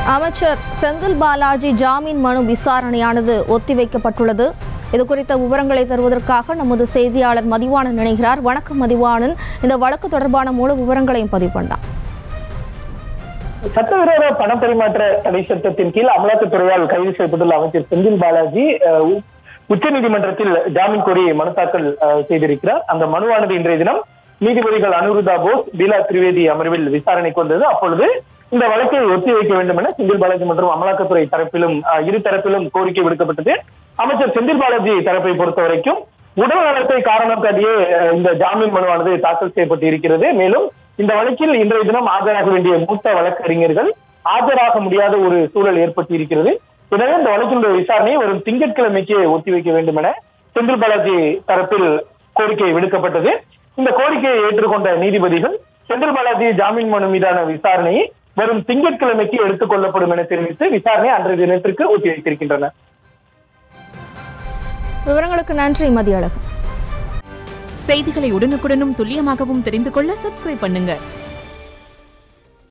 அமைச்சர் செந்தில் பாலாஜி ஜாமீன் மனு விசாரணையானது ஒத்திவைக்கப்பட்டுள்ளது. இது குறித்த விவரங்களை தருவதற்காக நமது செய்தியாளர் மதிவாணன் இணைகிறார். வணக்கம் மதிவாணன், இந்த வழக்கு தொடர்பான முழு விவரங்களையும் பதிவு பண்ணலாம். சட்டவிரோத பண பரிமாற்ற தடை சட்டத்தின் கீழ் அமலாக்கத்துறையால் கைது செய்யப்பட்டுள்ள அமைச்சர் செந்தில் பாலாஜி உச்சநீதிமன்றத்தில் ஜாமீன் கோரி மனு தாக்கல் செய்திருக்கிறார். அந்த மனுவானது இன்றைய தினம் நீதிபதிகள் அனுருதா போஸ், பீலா திரிவேதி அமர்வில் விசாரணைக்கு வந்தது. அப்பொழுது இந்த வழக்கை ஒத்திவைக்க வேண்டும் என செந்தில் பாலாஜி மற்றும் அமலாக்கத்துறை தரப்பிலும் இரு தரப்பிலும் கோரிக்கை விடுக்கப்பட்டது. அமைச்சர் செந்தில் பாலாஜி தரப்பை பொறுத்த வரைக்கும் உடல் நலத்தை காரணம் காட்டியே இந்த ஜாமீன் மனுவானது தாக்கல் செய்யப்பட்டு இருக்கிறது. மேலும் இந்த வழக்கில் இன்றைய தினம் ஆஜராக வேண்டிய மூத்த வழக்கறிஞர்கள் ஆஜராக முடியாத ஒரு சூழல் ஏற்பட்டு இருக்கிறது. எனவே இந்த வழக்கினுடைய விசாரணையை வரும் திங்கட்கிழமைக்கு ஒத்திவைக்க வேண்டும் என செந்தில் பாலாஜி தரப்பில் கோரிக்கை விடுக்கப்பட்டது. இந்த கோரிக்கையை ஏற்றுக்கொண்ட நீதிபதிகள் செந்தில் பாலாஜி ஜாமீன் மனு மீதான விசாரணையை வரும் திங்கட்கிழமைக்கு எடுத்துக் கொள்ளப்படும் என தெரிவித்து விசாரணை அன்றைய தினத்திற்கு ஒத்திவைத்திருக்கின்றனர். விவரங்களுக்கு நன்றி மதியழகு. செய்திகளை உடனுக்குடனும் துல்லியமாகவும் தெரிந்து கொள்ள சப்ஸ்கிரைப் பண்ணுங்க.